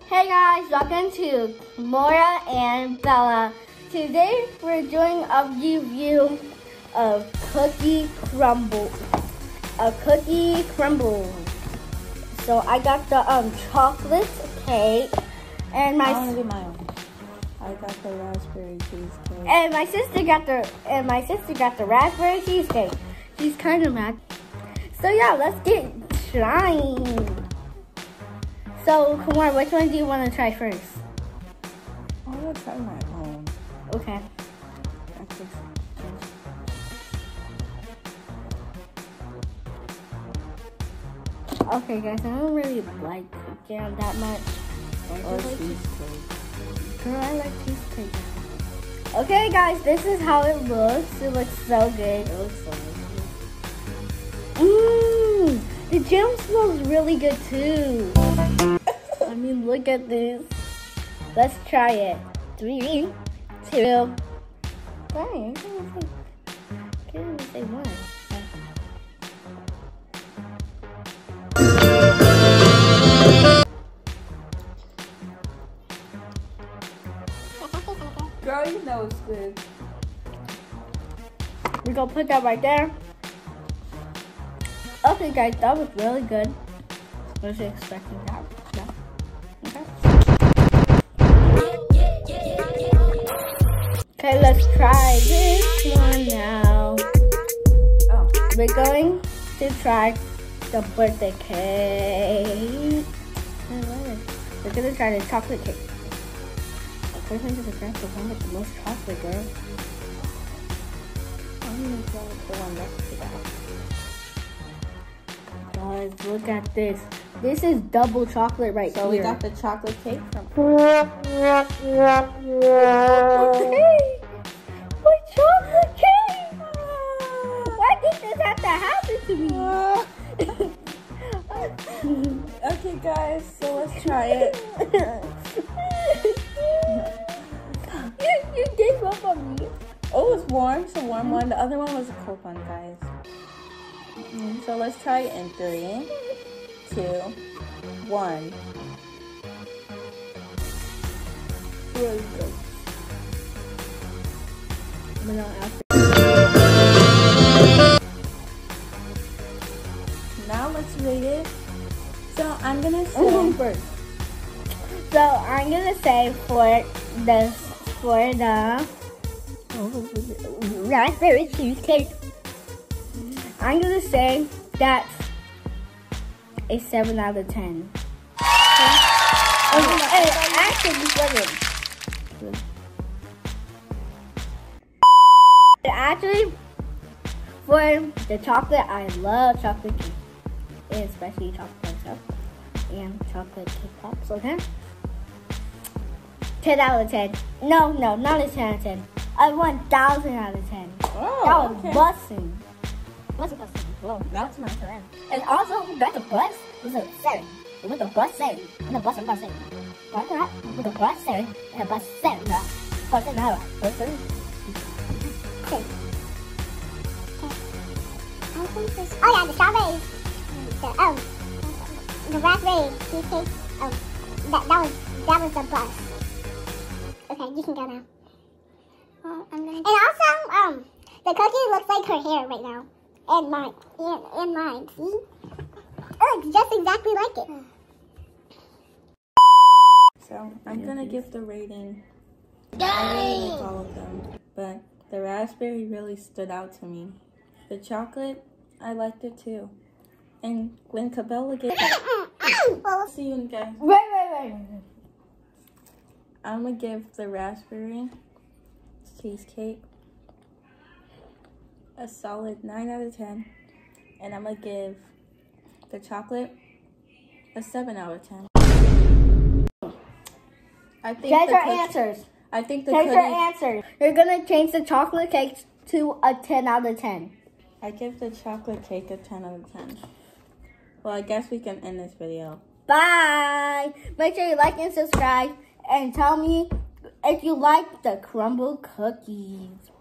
Hey guys, welcome to Mora and Bella. Today we're doing a review of cookie crumble. A cookie crumble. So I got the chocolate cake and my I got the raspberry cheesecake. And my sister got the raspberry cheesecake. She's kind of mad. So yeah, let's get trying. So Kumar, which one do you want to try first? I want to try my own. Okay. Okay guys, I don't really like jam that much. Girl, I like cheesecake. Okay guys, this is how it looks. It looks so good. It looks so good. The jam smells really good too. I mean, look at this. Let's try it. 3, 2. Dang, I can't even say one. Girl, you know it's good. We're gonna put that right there. Okay guys, that was really good. I was expecting that. Yeah. Okay, let's try this one now. We're going to try the birthday cake. We're gonna try the chocolate cake. First, I'm gonna grab the one with the most chocolate, girl. I'm gonna grab the one next to that. Guys, look at this. This is double chocolate right here. So we got the chocolate cake from. My chocolate cake! Why did this have to happen to me? Okay, guys, so let's try it. You gave up on me. Oh, it's warm. It's a warm one. The other one was a cold one, guys. So let's try it in 3, 2, 1. Really good. Now let's rate it. So I'm gonna say first. So I'm gonna say for the raspberry cheesecake, I'm gonna say that's a 7 out of 10. Actually, for the chocolate, I love chocolate cake, and especially chocolate stuff and chocolate cake pops. Okay, 10 out of 10. No, not a 10 out of 10. A 1,000 out of 10. Oh, that was okay. busting. What's a busting? Whoa, that's my turn. And also, that's a bus. It's a 7. With a bus 7. And a bus 7. Right, right? With a bus 7 and a bus 7. Right? Bus 7. Right? Bus 7. Okay. Oh yeah, the strawberries. The raspberry cheesecake. That was the bus. Okay, you can go now. And also, the cookie looks like her hair right now. And mine. See? It looks just exactly like it. So I'm gonna give the rating. I really like all of them, but the raspberry really stood out to me. The chocolate, I liked it too. And when Cabela gave see you guys. Wait. I'm gonna give the raspberry cheesecake a solid 9 out of 10. And I'm gonna give the chocolate a 7 out of 10. I think Change your answers. I think the Change your answers. You're gonna change the chocolate cake to a 10 out of 10. I give the chocolate cake a 10 out of 10. Well, I guess we can end this video. Bye. Make sure you like and subscribe and tell me if you like the crumble cookies.